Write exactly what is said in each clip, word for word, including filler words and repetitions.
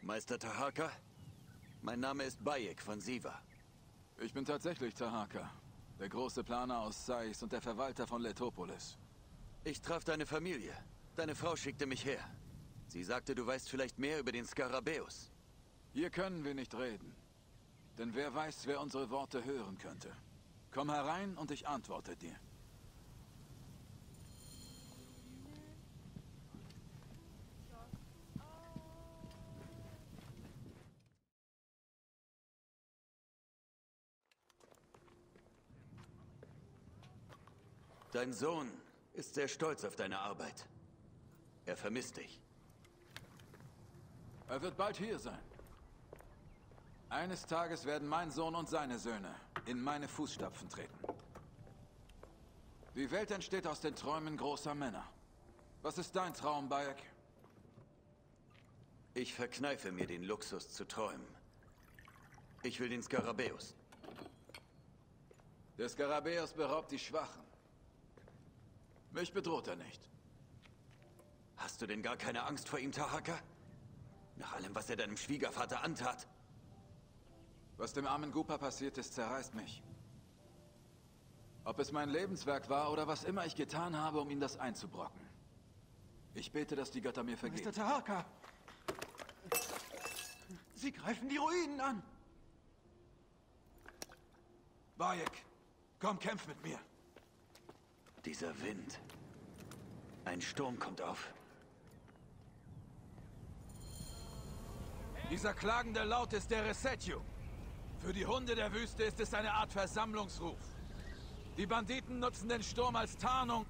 Meister Taharka? Mein Name ist Bayek von Siva. Ich bin tatsächlich Taharka, der große Planer aus Sais und der Verwalter von Letopolis. Ich traf deine Familie. Deine Frau schickte mich her. Sie sagte, du weißt vielleicht mehr über den Skarabäus. Hier können wir nicht reden. Denn wer weiß, wer unsere Worte hören könnte. Komm herein und ich antworte dir. Dein Sohn ist sehr stolz auf deine Arbeit. Er vermisst dich. Er wird bald hier sein. Eines Tages werden mein Sohn und seine Söhne in meine Fußstapfen treten. Die Welt entsteht aus den Träumen großer Männer. Was ist dein Traum, Bayek? Ich verkneife mir den Luxus zu träumen. Ich will den Skarabäus. Der Skarabäus beraubt die Schwachen. Mich bedroht er nicht. Hast du denn gar keine Angst vor ihm, Taharka? Nach allem, was er deinem Schwiegervater antat? Was dem armen Gupa passiert ist, zerreißt mich. Ob es mein Lebenswerk war oder was immer ich getan habe, um ihm das einzubrocken. Ich bete, dass die Götter mir vergeben. Mister Taharka! Sie greifen die Ruinen an! Bayek, komm, kämpf mit mir. Dieser Wind. Ein Sturm kommt auf. Dieser klagende Laut ist der Resetio. Für die Hunde der Wüste ist es eine Art Versammlungsruf. Die Banditen nutzen den Sturm als Tarnung.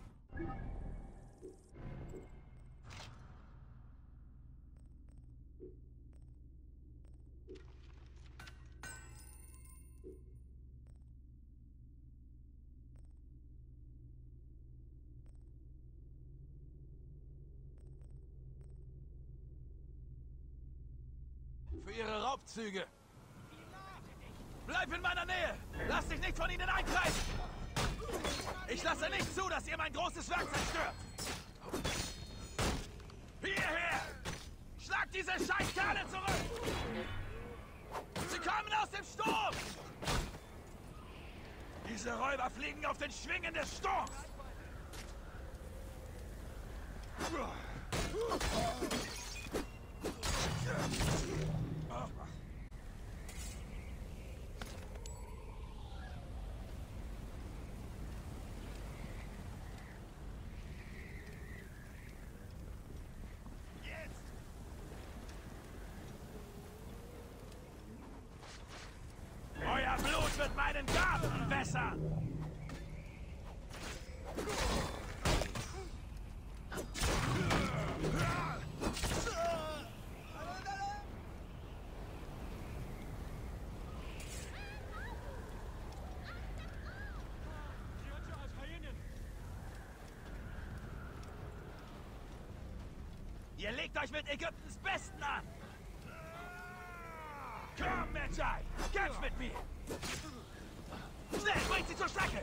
Für ihre Raubzüge. Bleib in meiner Nähe! Lass dich nicht von ihnen eingreifen! Ich lasse nicht zu, dass ihr mein großes Werk zerstört! Hierher! Schlag diese Scheißkerle zurück! Sie kommen aus dem Sturm! Diese Räuber fliegen auf den Schwingen des Sturms! Euer Blut wird meinen Garten wässern! Ihr legt euch mit Ägyptens Besten an! Komm, Medjay! Kämpf mit mir! Schnell, bringt sie zur Strecke!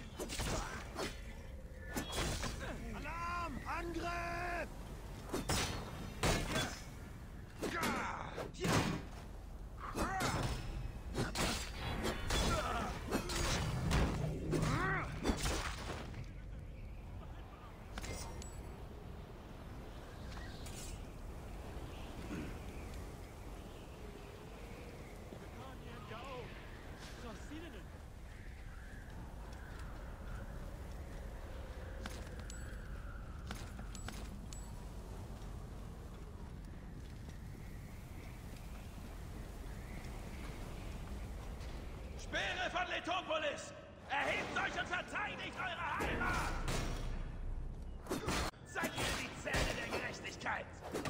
Alarm! Angriff! Speere von Letopolis! Erhebt euch und verteidigt eure Heimat! Seid ihr die Zähne der Gerechtigkeit!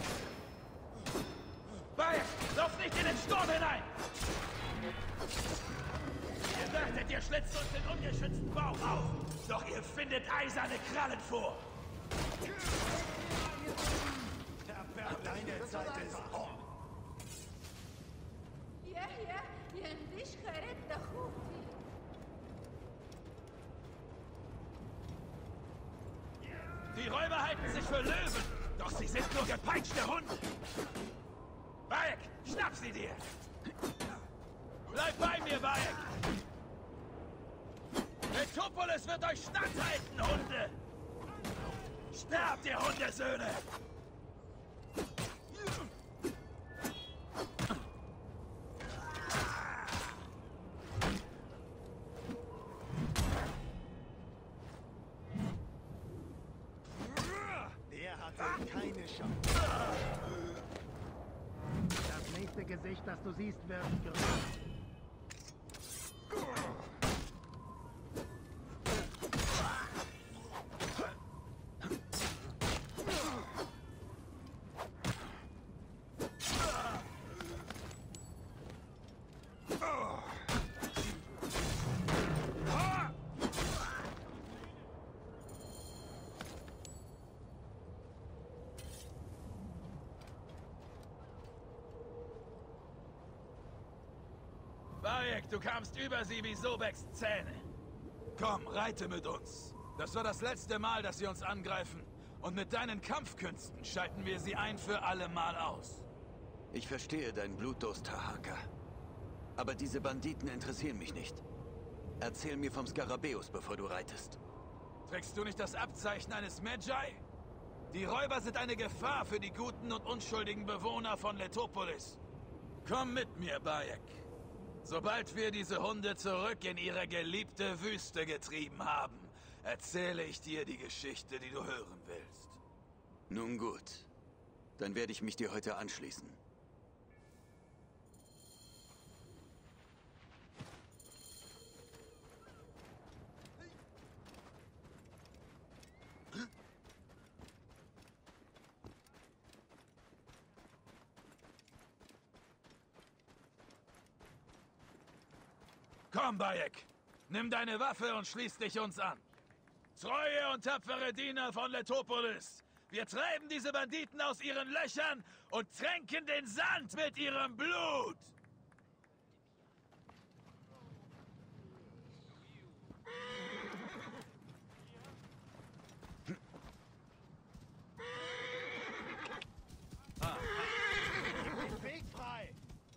Bayek, lauf nicht in den Sturm hinein! Ihr dachtet, ihr schlitzt uns den ungeschützten Bauch auf, doch ihr findet eiserne Krallen vor! Deine Zeit ist um! يحيى يندش خرب أخوتي. Die Räuber halten sich für Löwen, doch sie sind nur gepeitschte Hunde. Bayek, schnapp sie dir! Bleib bei mir, Bayek! Letopolis wird euch standhalten, Hunde! Sterbt, ihr Hundesöhne! Der hatte keine Chance. Das nächste Gesicht, das du siehst, wird grün. Bayek, du kamst über sie wie Sobeks Zähne. Komm, reite mit uns. Das war das letzte Mal, dass sie uns angreifen. Und mit deinen Kampfkünsten schalten wir sie ein für alle Mal aus. Ich verstehe deinen Blutdurst, Tahaka. Aber diese Banditen interessieren mich nicht. Erzähl mir vom Skarabäus, bevor du reitest. Trägst du nicht das Abzeichen eines Magi? Die Räuber sind eine Gefahr für die guten und unschuldigen Bewohner von Letopolis. Komm mit mir, Bayek. Sobald wir diese Hunde zurück in ihre geliebte Wüste getrieben haben, erzähle ich dir die Geschichte, die du hören willst. Nun gut. Dann werde ich mich dir heute anschließen. Komm, Bayek! Nimm deine Waffe und schließ dich uns an. Treue und tapfere Diener von Letopolis! Wir treiben diese Banditen aus ihren Löchern und tränken den Sand mit ihrem Blut! Weg frei!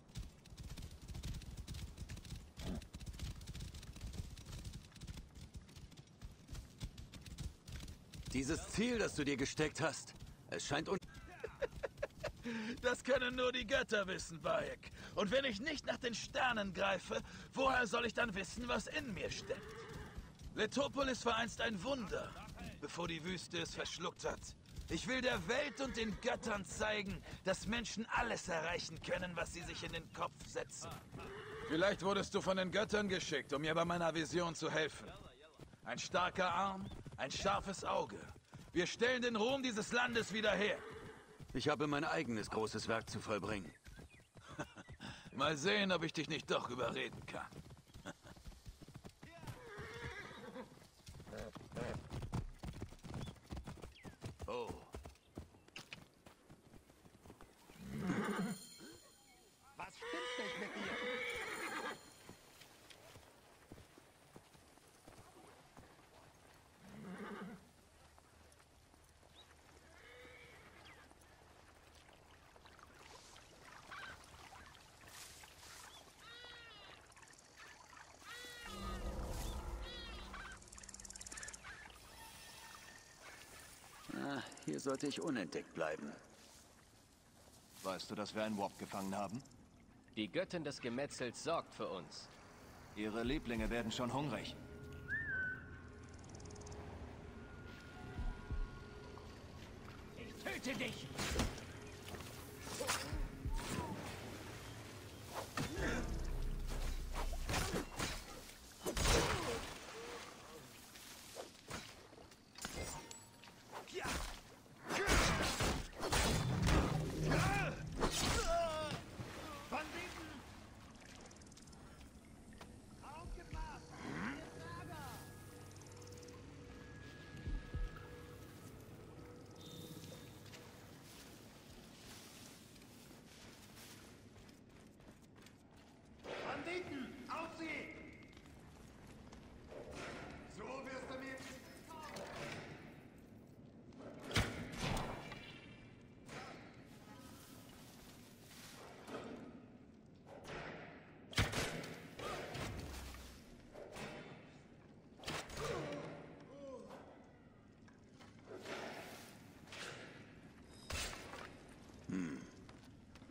Dieses Ziel, das du dir gesteckt hast, es scheint un... Das können nur die Götter wissen, Bayek. Und wenn ich nicht nach den Sternen greife, woher soll ich dann wissen, was in mir steckt? Letopolis war einst ein Wunder, bevor die Wüste es verschluckt hat. Ich will der Welt und den Göttern zeigen, dass Menschen alles erreichen können, was sie sich in den Kopf setzen. Vielleicht wurdest du von den Göttern geschickt, um mir bei meiner Vision zu helfen. Ein starker Arm, ein scharfes Auge. Wir stellen den Ruhm dieses Landes wieder her. Ich habe mein eigenes großes Werk zu vollbringen. Mal sehen, ob ich dich nicht doch überreden kann. Oh. Was stimmt nicht mit dir? Ah, hier sollte ich unentdeckt bleiben. Weißt du, dass wir einen Warp gefangen haben? Die Göttin des Gemetzels sorgt für uns. Ihre Lieblinge werden schon hungrig. Ich töte dich! Banditen! Aufgepasst! Lager!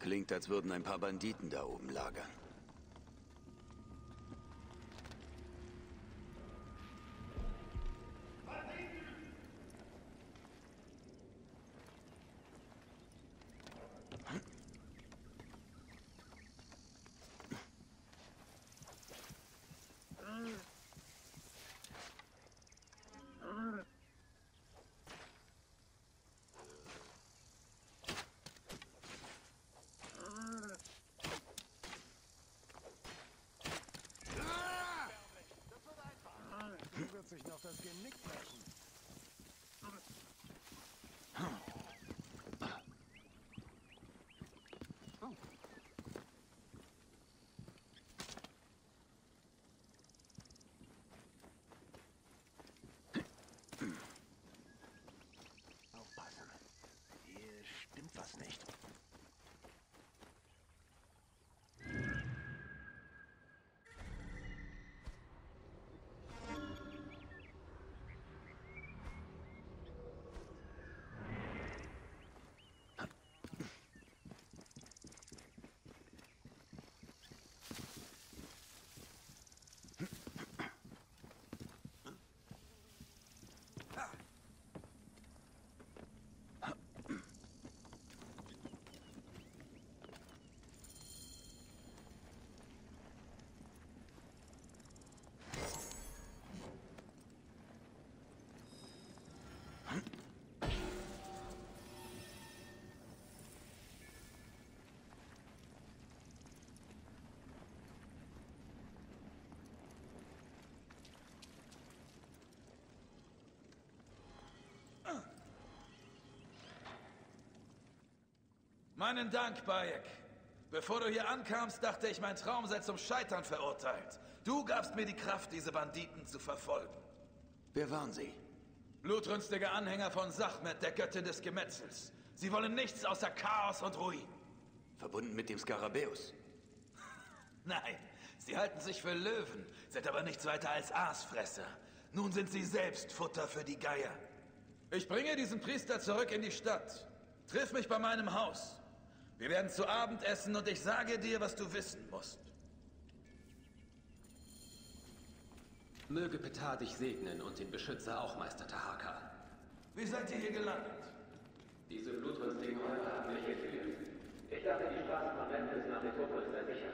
Klingt, als würden ein paar Banditen da oben lagern. Sich noch das Genick brechen. Aufpassen. Hier stimmt was nicht. Meinen Dank, Bayek. Bevor du hier ankamst, dachte ich, mein Traum sei zum Scheitern verurteilt. Du gabst mir die Kraft, diese Banditen zu verfolgen. Wer waren sie? Blutrünstige Anhänger von Sachmet, der Göttin des Gemetzels. Sie wollen nichts außer Chaos und Ruin. Verbunden mit dem Skarabäus? Nein, sie halten sich für Löwen, sind aber nichts weiter als Aasfresser. Nun sind sie selbst Futter für die Geier. Ich bringe diesen Priester zurück in die Stadt. Triff mich bei meinem Haus. Wir werden zu Abend essen und ich sage dir, was du wissen musst. Möge Petar dich segnen und den Beschützer auch, Meister Tahaka. Wie seid ihr hier gelandet? Diese blutrünstigen Räuber haben mich geführt. Ich dachte, die Straße von Memphis nach Letopolis sei sicher.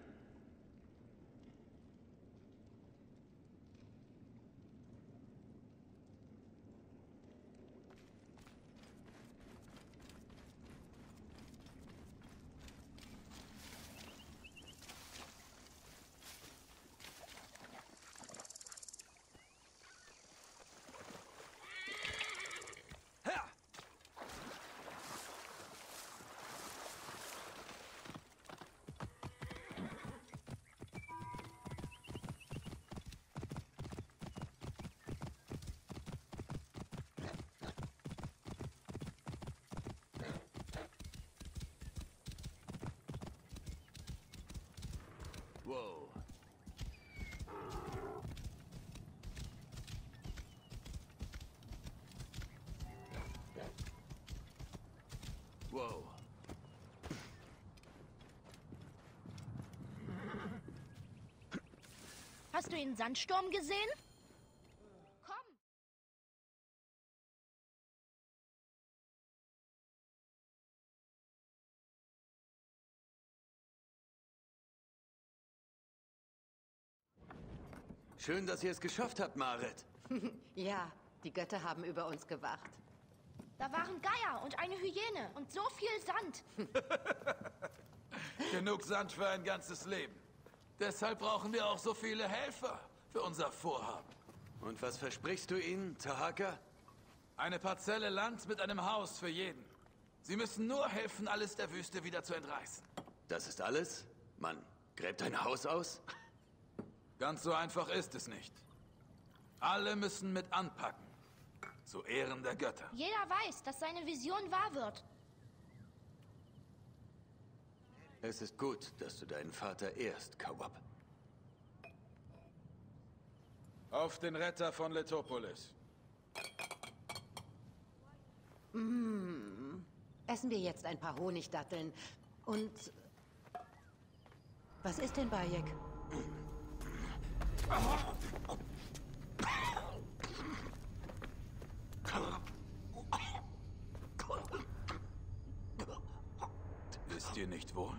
Wow. Wow. Hast du den Sandsturm gesehen? Komm! Schön, dass ihr es geschafft habt, Maret. Ja, die Götter haben über uns gewacht. Da waren Geier und eine Hyäne und so viel Sand. Genug Sand für ein ganzes Leben. Deshalb brauchen wir auch so viele Helfer für unser Vorhaben. Und was versprichst du ihnen, Tahaka? Eine Parzelle Land mit einem Haus für jeden. Sie müssen nur helfen, alles der Wüste wieder zu entreißen. Das ist alles? Mann, gräbt ein Haus aus? Ganz so einfach ist es nicht. Alle müssen mit anpacken. Zu Ehren der Götter. Jeder weiß, dass seine Vision wahr wird. Es ist gut, dass du deinen Vater ehrst, Kawab. Auf den Retter von Letopolis. Mm. Essen wir jetzt ein paar Honigdatteln. Und was ist denn Bayek? Ist dir nicht wohl?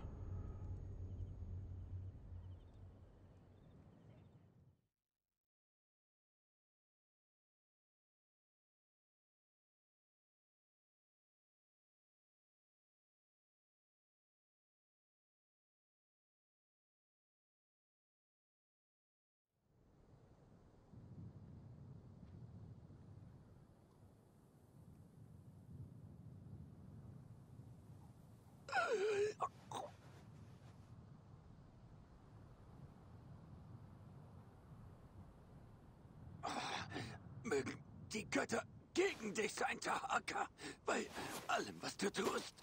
Mögen die Götter gegen dich sein, Tahaka, bei allem, was du tust.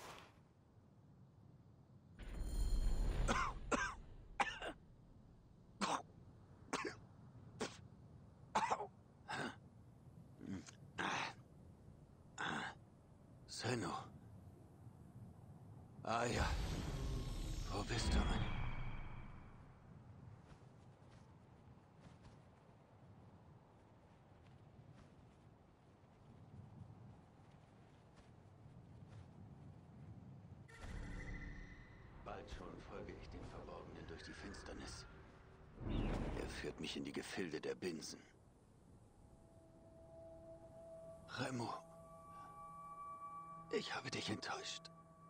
Senno. Ah ja. Wo bist du? Bald schon folge ich dem Verborgenen durch die Finsternis. Er führt mich in die Gefilde der Binsen. Remo. Ich habe dich enttäuscht.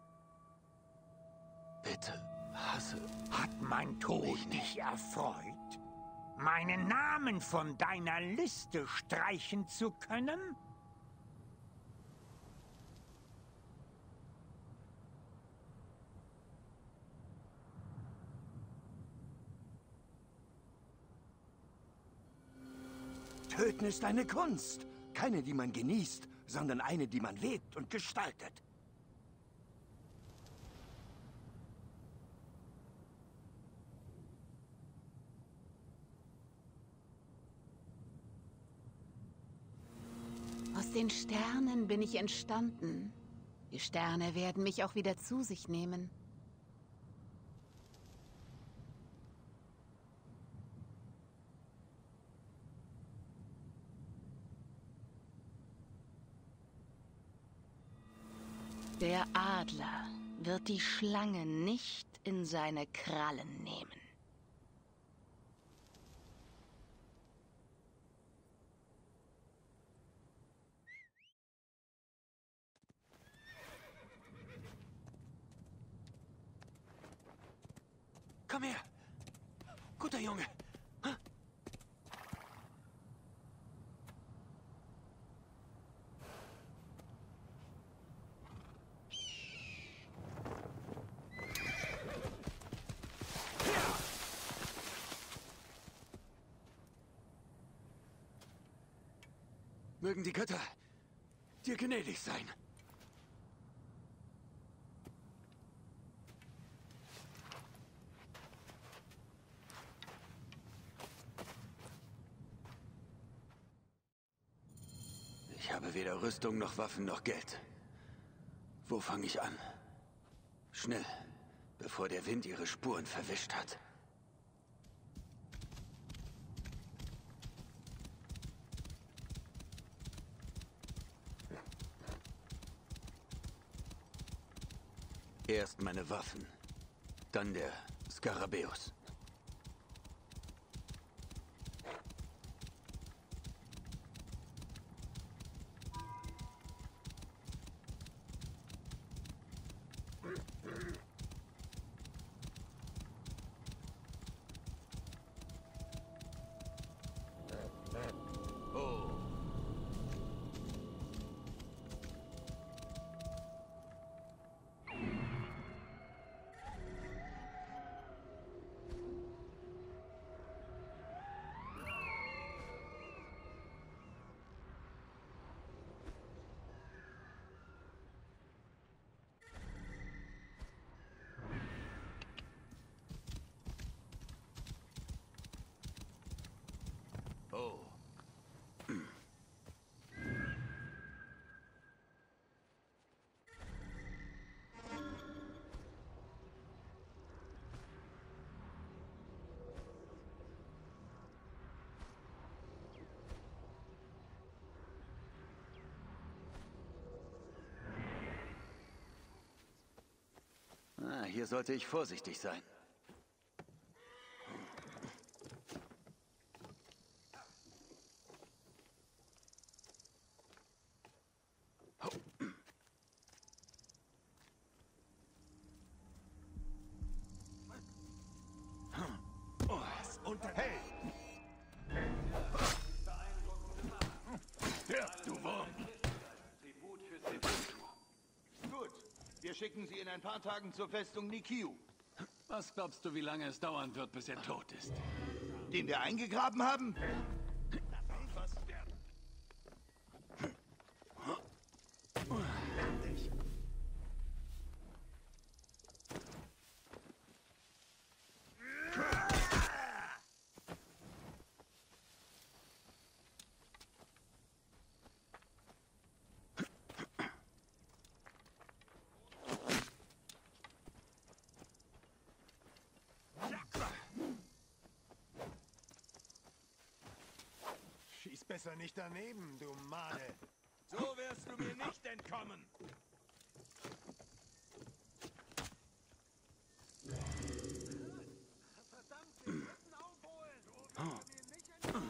Bitte, hasse. Hat mein Tod dich erfreut, meinen Namen von deiner Liste streichen zu können? Töten ist eine Kunst. Keine, die man genießt, sondern eine, die man lebt und gestaltet. Aus den Sternen bin ich entstanden. Die Sterne werden mich auch wieder zu sich nehmen. Der Adler wird die Schlange nicht in seine Krallen nehmen. Komm her. Guter Junge. Hm? Mögen die Götter dir gnädig sein. Ich habe weder Rüstung noch Waffen noch Geld. Wo fange ich an? Schnell, bevor der Wind ihre Spuren verwischt hat. Erst meine Waffen, dann der Skarabäus. hier sollte ich vorsichtig sein. Hey! Ja, du Wurm! Gut, wir schicken Sie in ein paar Tagen zur Festung Nikiu. Was glaubst du, wie lange es dauern wird, bis er tot ist? Den wir eingegraben haben? Schieß besser nicht daneben, du Made. So wirst du mir nicht entkommen. Verdammt, den Rücken aufholen. So wirst du mir nicht entkommen.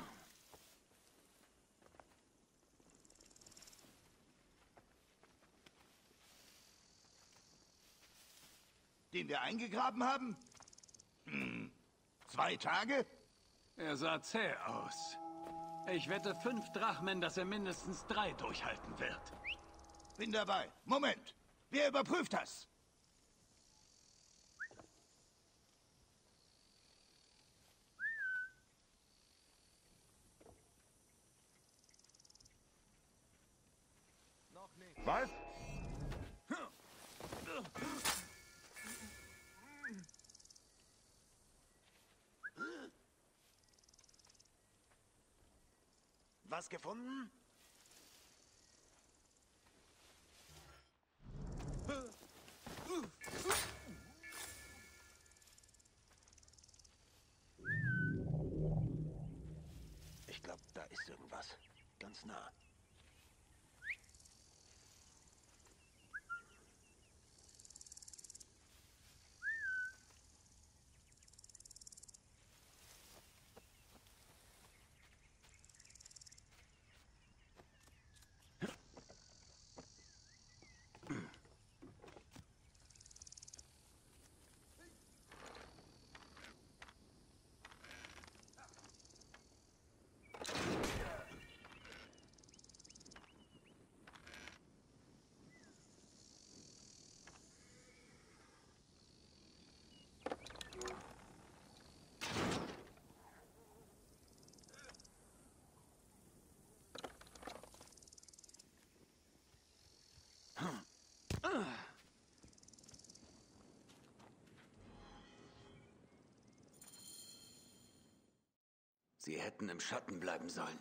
Den wir eingegraben haben? Hm. Zwei Tage? Er sah zäh aus. Ich wette fünf Drachmen, dass er mindestens drei durchhalten wird. Bin dabei. Moment. Wer überprüft das? Noch nicht. Was? Was gefunden? Ich glaube, da ist irgendwas. Ganz nah. Sie hätten im Schatten bleiben sollen.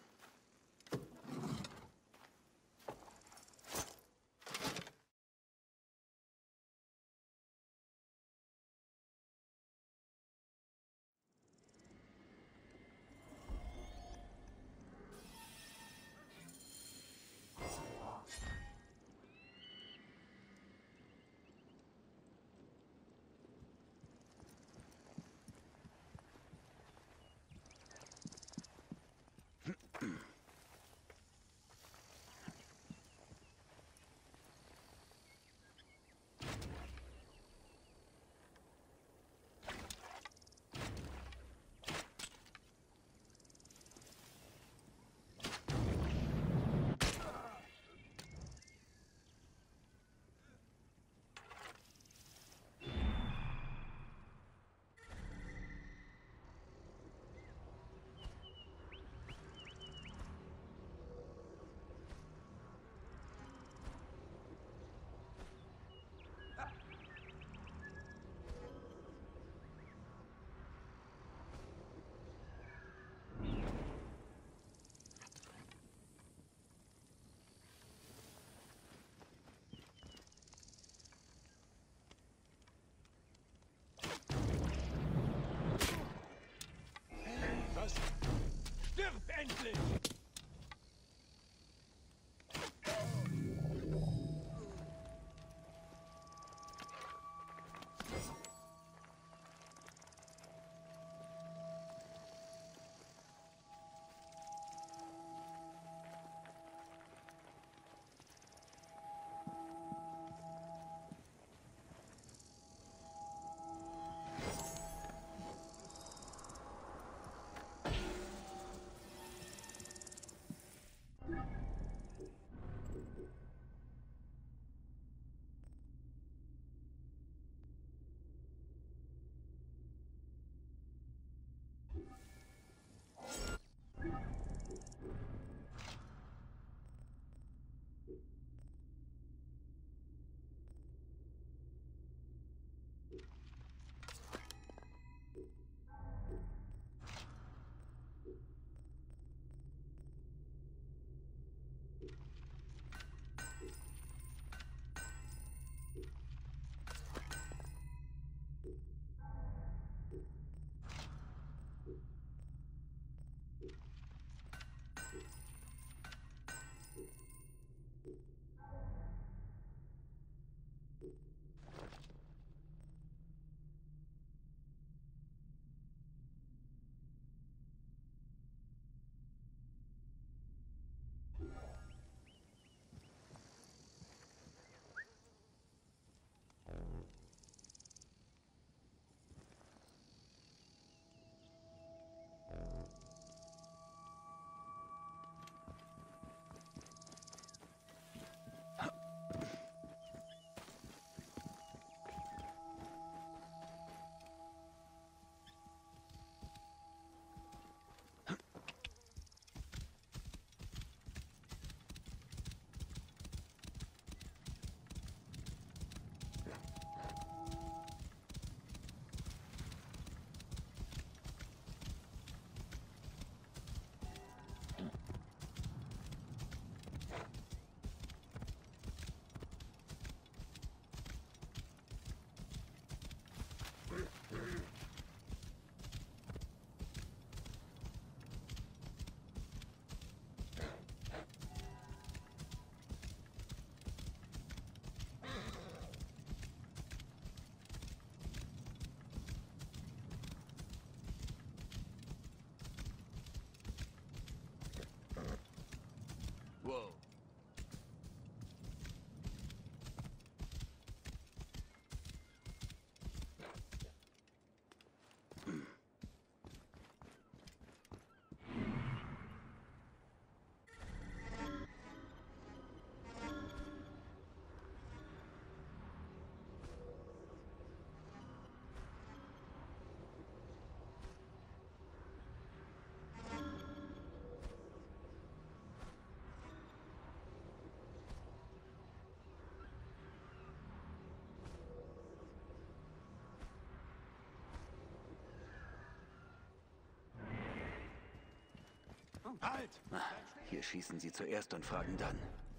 Halt! Hier schießen sie zuerst und fragen dann.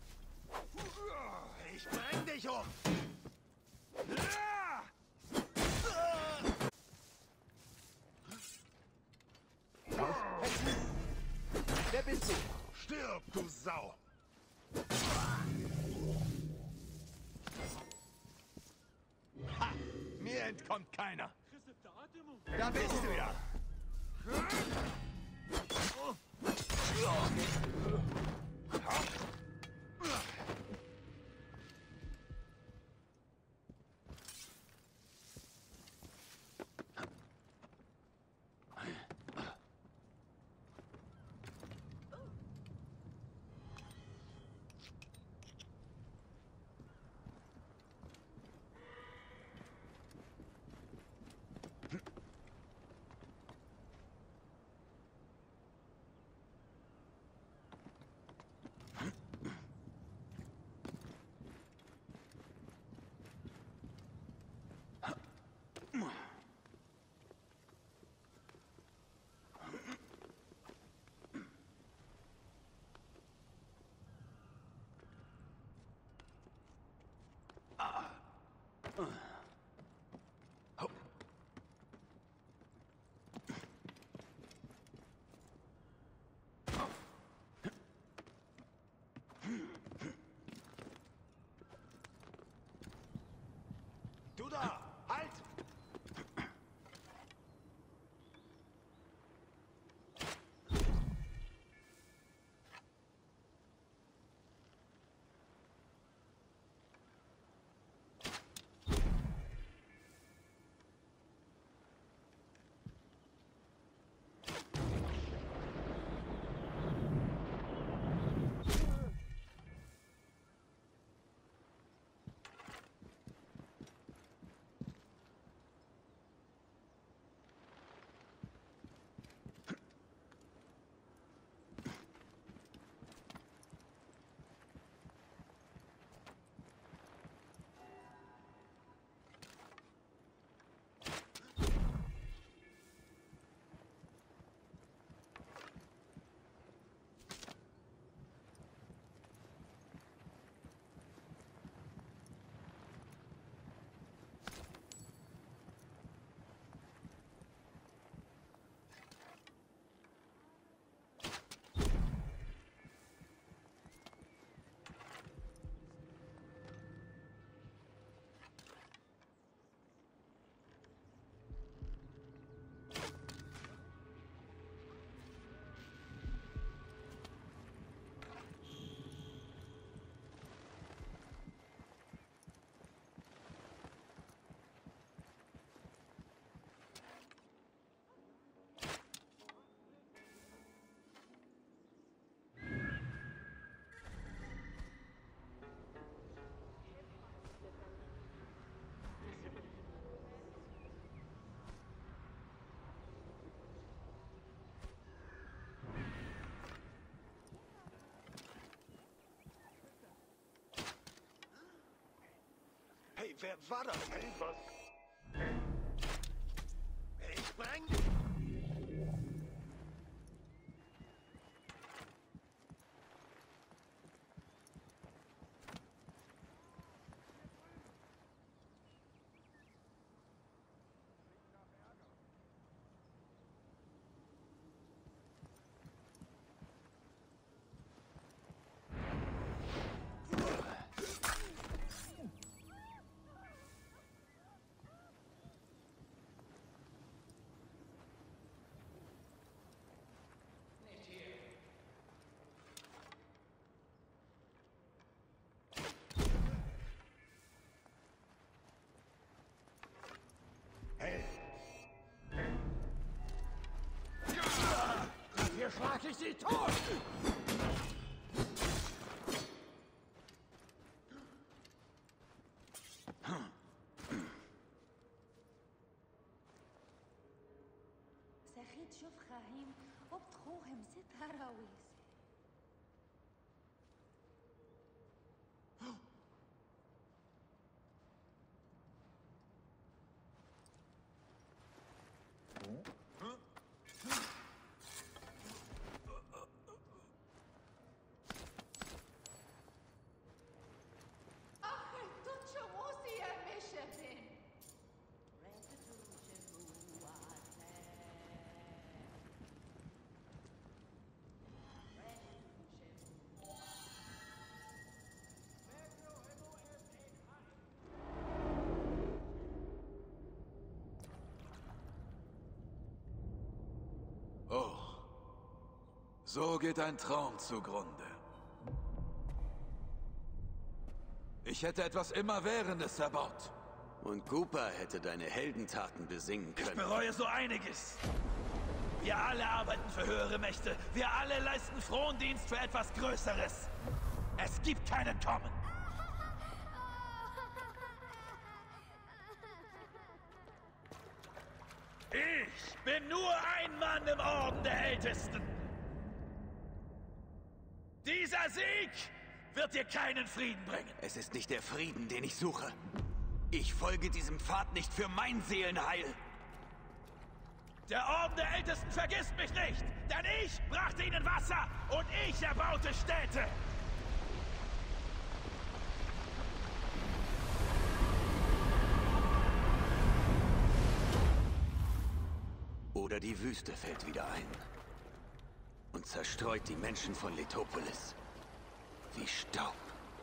Ich bring dich um! Wer bist du? Stirb, du Sau! Ha! Mir entkommt keiner! Da bist du ja! Du da! Halt! Hey, wer war das? Hey, was? Ich bring dich! Hier schlag ich sie tot! سخيت شوف خاهيم وبتخوهم ست هراويس So geht ein Traum zugrunde. Ich hätte etwas Immerwährendes erbaut. Und Goopa hätte deine Heldentaten besingen können. Ich bereue so einiges. Wir alle arbeiten für höhere Mächte. Wir alle leisten Frondienst für etwas Größeres. Es gibt keinen Kommen. Ich bin nur ein Mann im Orden der Ältesten. Dieser Sieg wird dir keinen Frieden bringen. Es ist nicht der Frieden, den ich suche. Ich folge diesem Pfad nicht für mein Seelenheil. Der Orden der Ältesten vergisst mich nicht, denn ich brachte ihnen Wasser und ich erbaute Städte. Oder die Wüste fällt wieder ein und zerstreut die Menschen von Letopolis wie Staub.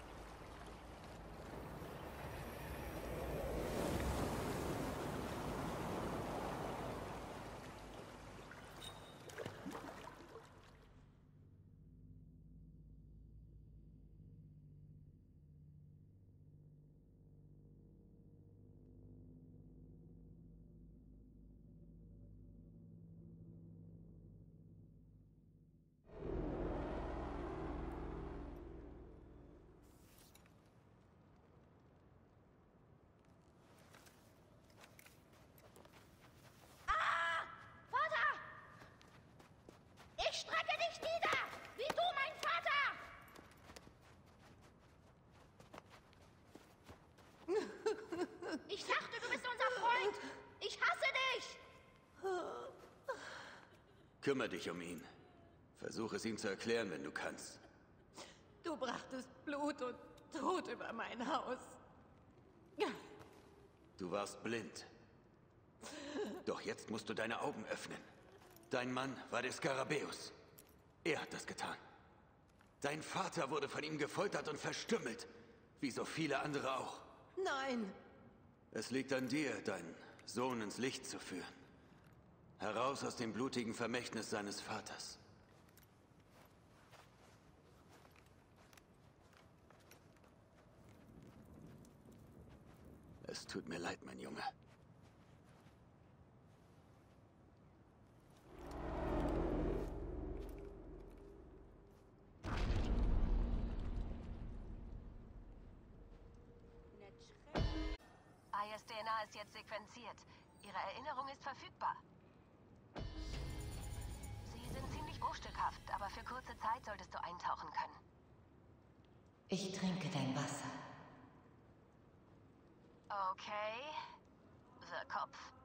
Ich strecke dich nieder, wie du, mein Vater! Ich dachte, du bist unser Freund! Ich hasse dich! Kümmere dich um ihn. Versuch es ihm zu erklären, wenn du kannst. Du brachtest Blut und Tod über mein Haus. Du warst blind. Doch jetzt musst du deine Augen öffnen. Dein Mann war der Skarabäus. Er hat das getan. Dein Vater wurde von ihm gefoltert und verstümmelt, wie so viele andere auch. Nein! Es liegt an dir, deinen Sohn ins Licht zu führen. Heraus aus dem blutigen Vermächtnis seines Vaters. Es tut mir leid, mein Junge. Ayas D N A ist jetzt sequenziert. Ihre Erinnerung ist verfügbar. Sie sind ziemlich bruchstückhaft, aber für kurze Zeit solltest du eintauchen können. Ich trinke dein Wasser. Okay. The Kopf.